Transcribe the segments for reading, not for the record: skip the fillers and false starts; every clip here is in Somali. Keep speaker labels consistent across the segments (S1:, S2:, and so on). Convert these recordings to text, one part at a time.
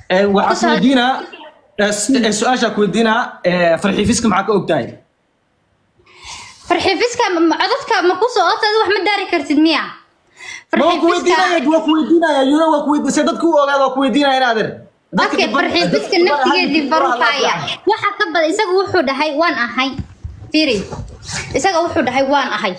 S1: waxaan weydiinaa su'aasha ku weydiinaa farxi fiska maxaa ka ogtahay
S2: farxi fiska codadka ma ku soo ootay wax ma daari kartid miya
S1: farxi fiska waa ku weydiinaya yuro waa ku weydiisay dadku ogaado waa ku weydiinaya inaadir
S2: dadka farxi fiska naftigeedii baruqaya waxa ka bad isagu wuxuu dhahay waan ahay firi isaga wuxuu dhahay waan ahay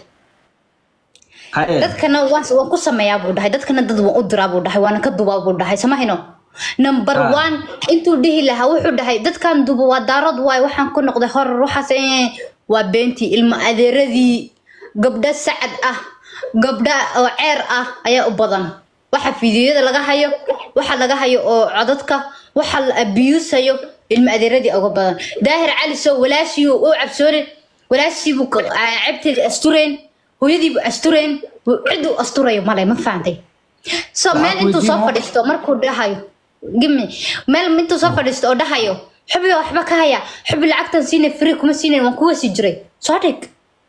S2: dadkana waan ku sameeyaa buu dhahay dadkana dad waan u diraa buu dhahay waana ka dubaa buu dhahay samahino number 1 intuu dhihi lahaa wuxuu dhahay dadkan dubo waa daarad waay waxaan ku noqday hor ruuxaas waa beenti ilma adeeradii gabdha sacad ah gabdha oo ceer ah ayaa u badan waxa fiidiyada laga hayo oo codadka waxa la abuusayo ilma adeeradii uga badan daahir cali soo walaashii oo cabsoone walaashii buu cabteed astureen hooyadii buu astureen cidu asturayo malay ma faantay so meel intuu soo fadhiisto markuu dhahayo gimi meel intuu soo fadhiisto oo dhahayo xubi waxba ka haya xubi lacagtan siina free kuma siinin waan kuwa si jiray soo dhig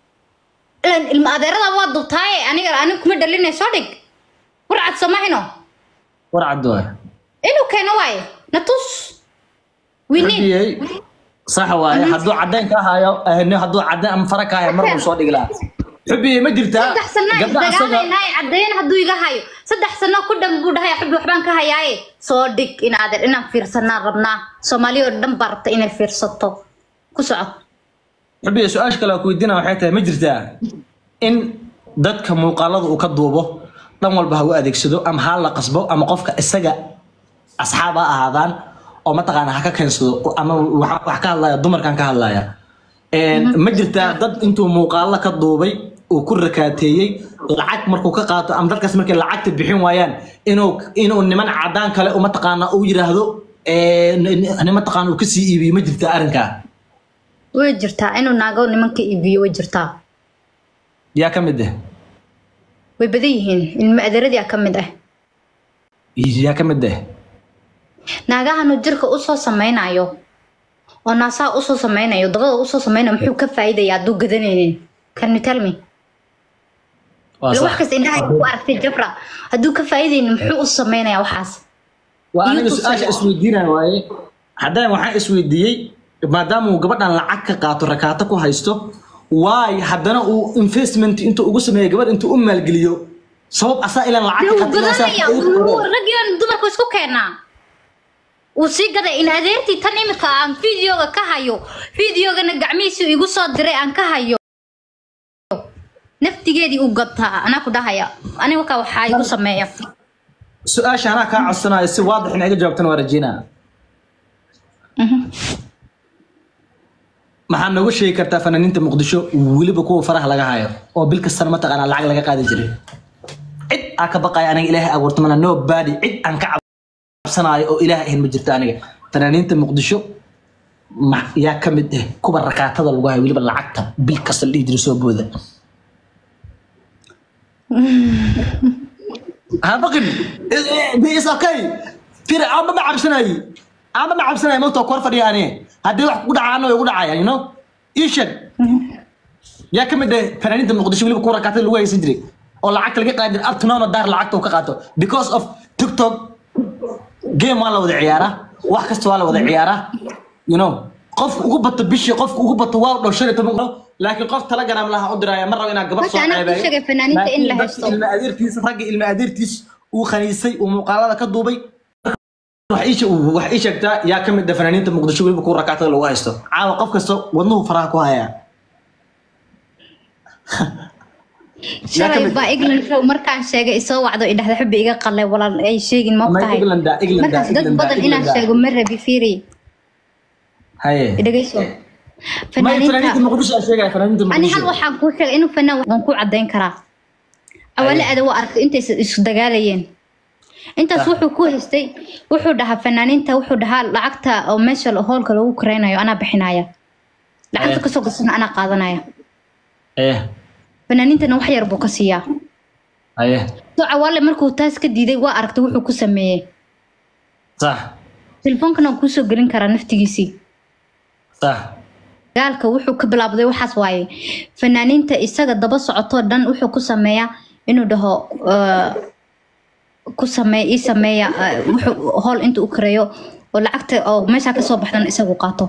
S2: ilma adeerada waa dubtaaye aniga kuma dhalinay soo dhig warcad samahino
S1: warcad waa
S2: inuu keeno waay natus wini
S1: صح waaye haduu cadeen ka hayo haduu cadeen am faraka hayo mar uu soo dhigla xubi ma jirtaa
S2: gabdha asaga cadeen haduu iga hayo 3 sano ku dhan buu dhahay xubi waxbaan ka hayaaye soo dhig in adeer inaan fiirsanaa rabnaa Soomaaliya oo dhan barta inay fiirsato ku socod
S1: xubi su'aasha kale ku weydiina waxay tahay ma jirtaa in dadka muuqaalada uu ka duubo dhan walba ha u adeegsado ama ha la qasbo ama qofka isaga asxaaba ahaadaan oo ma taqaan ha ka keensado ama wax ka hadlaya dumarkan ka hadlaya ma jirtaa dad intuu muuqaal ka duubay oo ku rakaateeyay lacag markuu ka qaato ama dadkaas markay lacagta bixin waayaan inuu niman cadaan kale uma taqaana uu yiraahdo niman taqaan uu ka sii iibiyo ma jirtaa arinka
S2: way jirtaa inuu naago nimanka iibiyo way jirtaa
S1: yaa ka mid ah
S2: way badan yihiin ilma adeeradii ka mid ah
S1: yaa ka mid ah
S2: naagahanu jirka u soo sameeynayo oo naasaa u soo sameeynayo dabada u soo sameeynayo muxuu ka faa'iidayaa duu gadanaynin can you tell me wax kasta indhaha ku aragtay jabra haduu ka faa'iidaynin muxuu u sameeynayaa waxaas
S1: waa aniga su'aasha isweydiinay waaye haddaan waxaan isweydiiyay maadaama uu gabadhan lacag ka qaato rakaata ku haysto waay haddana uu investment intuu ugu sameeyay gabadh intuu u maalgeliyo sabab asaa ilan lacag ka qaato
S2: ragiyan dumarku isku keenaa وسيقدر إن هذيرتي تنمك عن فيديو كهايو فيديو جنا جميسي يقصد دري عن كهايو نفتي جدي وقطها أنا كده هيا أنا وكا حاجة وسمية
S1: سؤال أنا كعصنا يصير واضح إن أجا جاوبتنا ورجينا ما حنا شيء كرتا فنانين تمقدشوا ولي بكو فرح لقى هايو أو بالك السنة متى أنا العقل لقى قاعد يجري عد أكبقى أنا إلهي أقول تمنى نو بادي عد عن كعب سناي أو إله إن مجرتانية فنانين تمقدشوا يا كمد كبر ركعات هذا الوجه واللي بالعكتة بالكسر اللي يدرسوا بوذا ها بقول بيس أوكي في عم ما عم سناي عم ما عم سناي ما تقول فري أنا هدي واحد يقول عنه يقول عيا you know إيشك يا كمد فنانين تمقدشوا واللي بكبر ركعات الوجه يسدري أو العكتة اللي قاعد أبتنام الدار العكتة وكقاته because of TikTok جيم ولا وضع عيارة واحد كست ولا وضع عيارة you know قف وقبض بيشي قف وقبض واو لو شريت منه لكن قف تلاقى أنا ملها أدرى مرة وأنا قبض صوت المقادير تيس وخنيسي ومقالة كدوبي وحيش كتا يا كم الدفنانين تمقدشوا لي بكون ركعت لو هايستو عاو قف كستو وضنه فراق وهايا
S2: شاي با إغلند مركان شيء يسوى عدو إذا حب يجا قلة ولا أي شيء ما بتاعي مركان دك بدل إنا شيء مرة بفيري
S1: هاي
S2: إذا جيسو
S1: فنانين تمقدش أشياء فنانين تمقدش
S2: أنا حلو حنقول شيء إنه فنان ونكون عدين كرا أولا أدو أعرف أنت إيش أنت سوحو كوهستي وحو ده فنانين توحو ده لعقتها أو ماشى الهول كلو كرينا أنا بحنايا لعقتك سوق السنة أنا قاضنايا فنانينتنا wax yar buu ka siiyaa to awale markuu taas ka diiday waa aragtay wuxuu ku sameeyay
S1: صح
S2: telefonkana ku soo gelin kara naftigiisii
S1: صح
S2: gaalka wuxuu ka bilaabday waxaas waaye fanaaniinta isaga daba socoto dhan wuxuu ku sameeyaa inuu dhaho ku sameey sameeya hol inta u kareeyo oo lacagta oo meesha ka soo baxdan isagu qaato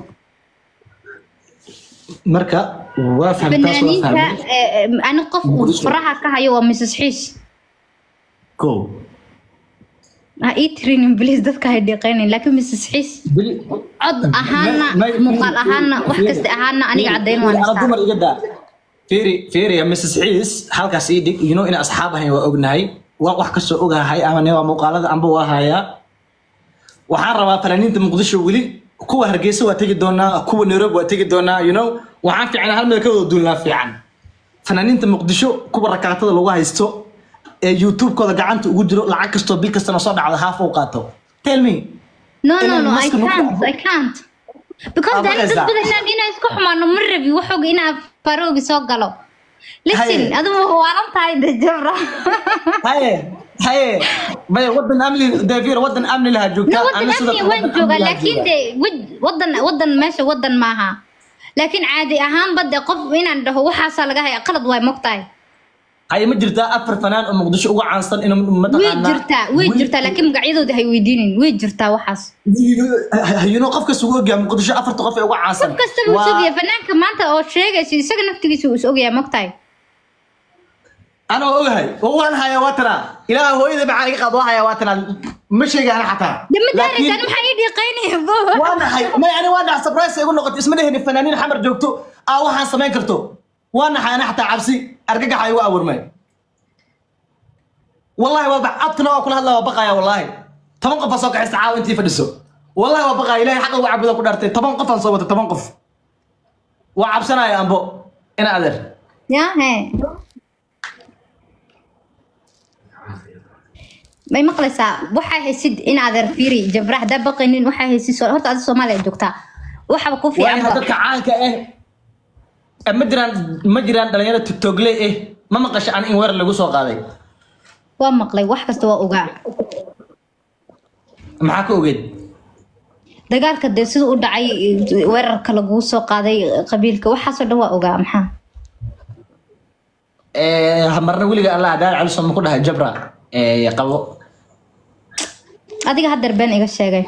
S1: marka waa fahamtaas waa fahmay
S2: ana qof faraha ka hayo waa Mrs. Xiis
S1: go
S2: training please dadka hay deeqaynay laakiin Mrs. Xiis cod ahaana muuqaal ahaana wax kasta ahaana aniga cadeyn waan
S1: istaa dumar iga daa fiiri ya Mrs. Xiis halkaas ii dhig you know in asxaab ahayn waa ognahay wax ka soo ogahay ama waa muuqaalada amba waa haya waxaan rabaa fanaaniinta Muqdisho wali kuwa Hargeysa waa tagi doonaa kuwa Nairobi waa tagi doonaa you know waxaan fiicnaa hal meel ka wada duulnaa fiican fanaaniinta Muqdisho kuwa rakaatada lagu haysto ee YouTube kooda gacanta ugu jiro lacag kasto bil kasta soo dhacdo haaf uu qaato tell me
S2: no I can't because then dad badan inay isku xumaano marrabi waxoog inaa faroogi soo galo listen adoo waalan tahay Jabra
S1: haye bay wadan amni Daafir wadan amni laha joogta
S2: ana sidoo waan jooga laakiin wadan meesha wadan maaha laakiin caadi ahaan bad qof inaan dhaho waxa laga hay qalad way mogtahay
S1: هاي مجرتا أفر فنان أو مقدش أوقع عنصر إنه
S2: ويجرتا لكن مقعيدو ده هيودينين ويجرتا وحاس
S1: هينو قفك سوق يا مقدش أفر تقف أوقع عنصر
S2: قفك سوق يا فنان كمان أو شيء سجن نفتي سوق يا مقطعي
S1: أنا أوهاي هو أنا هيا واتنا إلى هو إذا بعاني قضوا هيا واتنا مش هيك أنا حتى
S2: دم دارس أنا محيدي قيني
S1: وأنا هاي ما يعني وأنا سبرايس يقول نقطة اسمه هني الفنانين حمر جوكتو أو حان سمين كرتو وانا حانا حتى عبسي ارجع حيو اور ماي والله وبعطنا وكل هلا وبقى يا والله طبعا قف سوق عاو انت فدسو والله وبقى الهي حق وعبده ku dhartay طبعا قف صوبته طبعا قف وعبسنا يا امبو انا ادر
S2: يا هي ما مقلسا waxa haysid in adeer fiiri Jabrax dabaqinin waxa haysid horta aad Soomaaliya joogta waxa ku fiican
S1: dadka caanka مجران دليل تيك توك ليه إيه ما مقش عن إن ورا اللي جوسوا قاضي
S2: ومقلي واحد كستوا أوجع
S1: معاك وجد
S2: دجال كده سيد ودعي ورا كلا جوسوا قاضي قبيلك وحصل دوا أوجع محا
S1: مرة ولي قال الله دار على سما كلها جبرة يقبو
S2: أديك هدر بين إيش شيء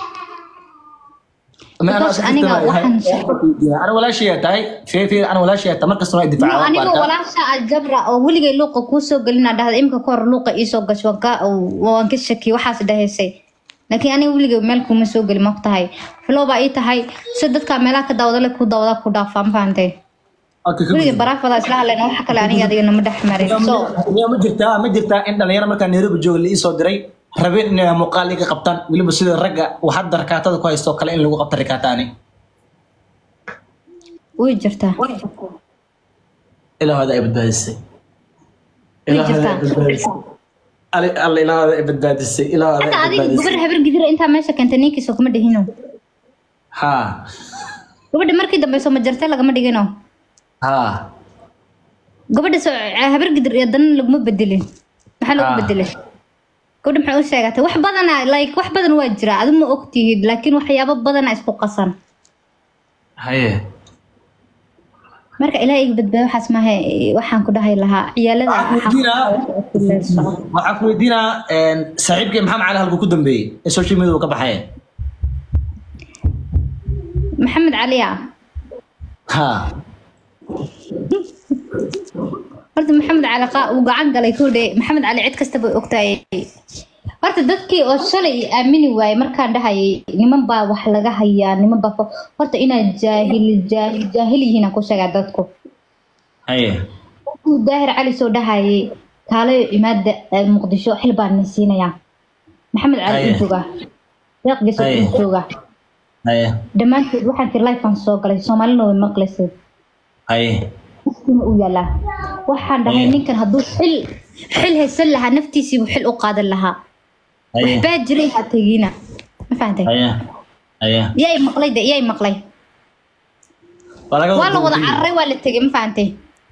S1: أنا ولا شيء تاي في أنا ولا شيء تمركز صناعي دفاع
S2: أنا ولا شيء الجبرة أو ولي لوق كوسو قلنا ده إمك كور لوق إيسو قشوكا أو وانكشكي وحاس ده هسي لكن أنا ولي ملكو مسوق المقطعي فلو بقيت هاي سدت كاملة كداودة لك وداودة كودا فهم فهمتي ولي براك فلا إسلاح لأنه حكى لعني هذا إنه مدح مريض
S1: مجرتا إن أنا مركان نيرو بجو اللي إيسو دري ربين إن مقالي كقبطان ولي بس الرجع وحد ركعته كويس توكل إن لو قبط ركعتاني
S2: ويجرتا
S1: إلى هذا إبداع السي إلى هذا إبداع السي إلى هذا
S2: حتى هذه قبل هبر قدر أنت ماشي كنت نيكي سوق مدهينه
S1: ها
S2: قبل مركي دم يسوي مجرته لقى مدهينه
S1: ها
S2: قبل هبر قدر يدن لقمة بدلين محلو بدلين كل محاول شيء wax badana like wax badan waa jira aad ma ogtihid laakiin waxyaabo badan isku qasan
S1: haye
S2: marka ilaahay badbaado waxaas ma hay waxaan ku dhahay lahaa ciyaalada
S1: waxa ku weydiina saaxiibkay maxamed cali halku ku dambeeyay social media ka baxay
S2: maxamed cali
S1: ha
S2: horta maxamed cali uu gacan galay ku dheey maxamed cali cid kasta bay ogtahay horta dadkii oo shalay aamini waayay markaan dhahayay niman baa wax laga hayaa niman baa horta inaa jaahil yihiin ku sheega dadku
S1: haye
S2: uu daahir cali soo dhahayay kaale imaada Muqdisho xil baan siinaya maxamed cali jooga yaqgiso jooga haye dhamaantood waxaan tir live aan soo galay Soomaalina way maqlaysay haye uu yala waxaan dhahay ninkan hadduu xil haysan lahaa naftiisii uu xil u qaadan lahaa waxbaa jiray ha tagina ma fahantay yay maqlay wala wada carray waa la tagay ma fahantay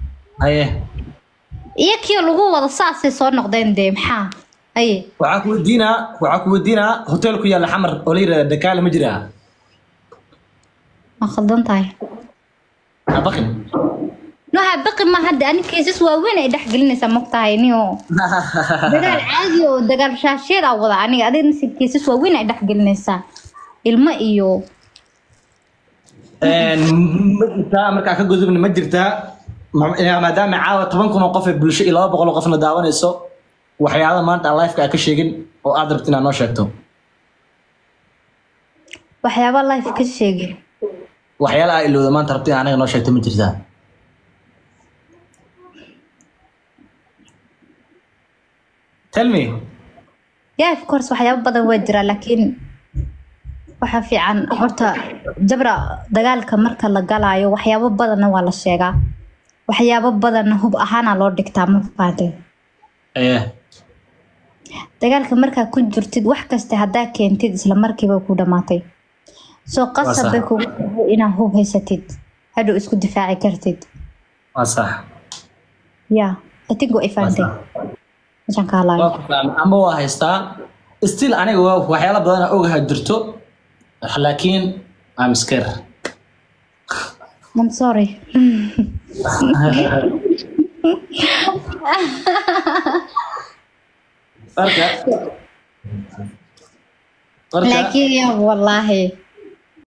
S2: iyakii lagu wada saasay soo noqdeen dee maxaa
S1: waxaa ku weydiinaa hoteelku yaalla xamar oo la yidhahda dakaale ma jiraa
S2: ma khaldan tahay
S1: abaqin
S2: nooha baqi ma hadda ani kiisas waaweyn ay dhex gelinaysaa mogtahay niyo dagaal caadi oo dagaal shaasheed ah wada aniga adigna si kiisas waaweyn ay dhex gelinaysaa ilmo iyo
S1: markaa ka gudubna ma jirtaa maadaama caawa 10,000 oo qof ee bulsho iyo 200 oo qofna daawanayso waxyaalaha maanta live-ka ka sheegin oo aad rabtid inaad noo sheegto
S2: waxyaaba live ka sheegin
S1: waxyaalaha ilowda maanta rabtid anaga noo sheegto ma jirtaa tell me
S2: yeah of course waxyaaba badan waa jira laakiin waxa fiican horta jabra dagaalka marka la galaayo waxyaabo badanna waa la sheegaa waxyaabo badanna hub ahaana loo dhigtaa ma fahanteen dagaalka markaa ku jirtid wax kasta haddaa keentid isla markiiba ku dhamaatay soo qasab bay kugu tahay inaad hub haysatid hadhow isku difaaci kartid
S1: waa sax
S2: yeah I think waa ifantay waxaan ka hadlayo
S1: ama waa haystaa still aniga waxyaalo badan oo ogahay jirto laakiin I'm scared
S2: I'm sorry لكن يا والله